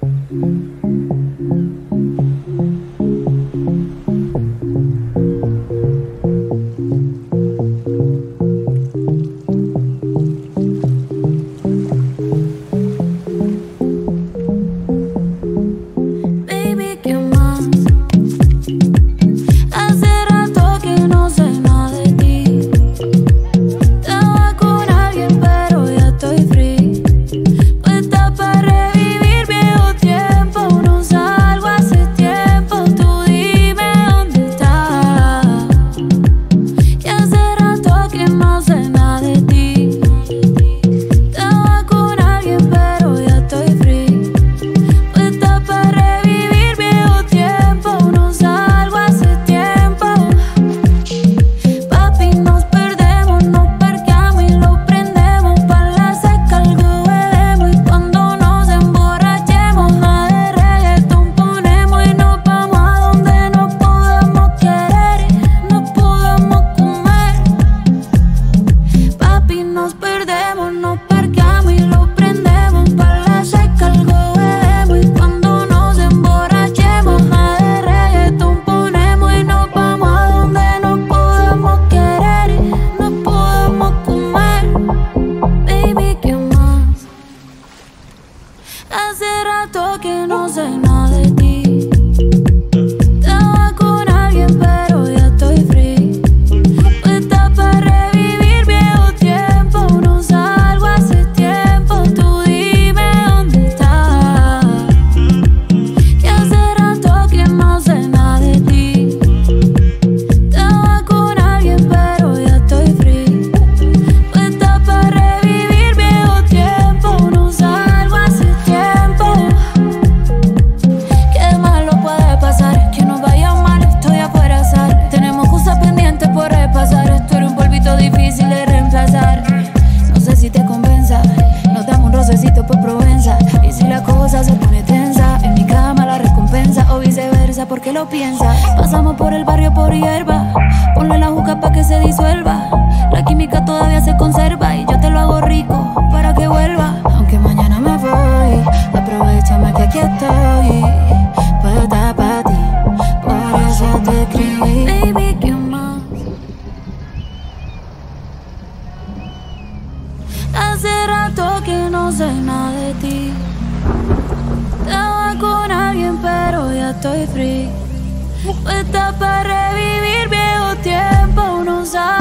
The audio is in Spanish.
¿Por qué lo piensa? Pasamos por el barrio por hierba. Ponle la juca pa' que se disuelva. La química todavía se conserva y yo te lo hago rico para que vuelva. Aunque mañana me voy, aprovechame que aquí estoy. Puesta pa' ti, por eso te escribí. Baby, ¿qué más? Hace rato que no sé nada de ti. Estaba con alguien pero ya estoy free. Puesta para revivir viejo tiempo, uno sabe.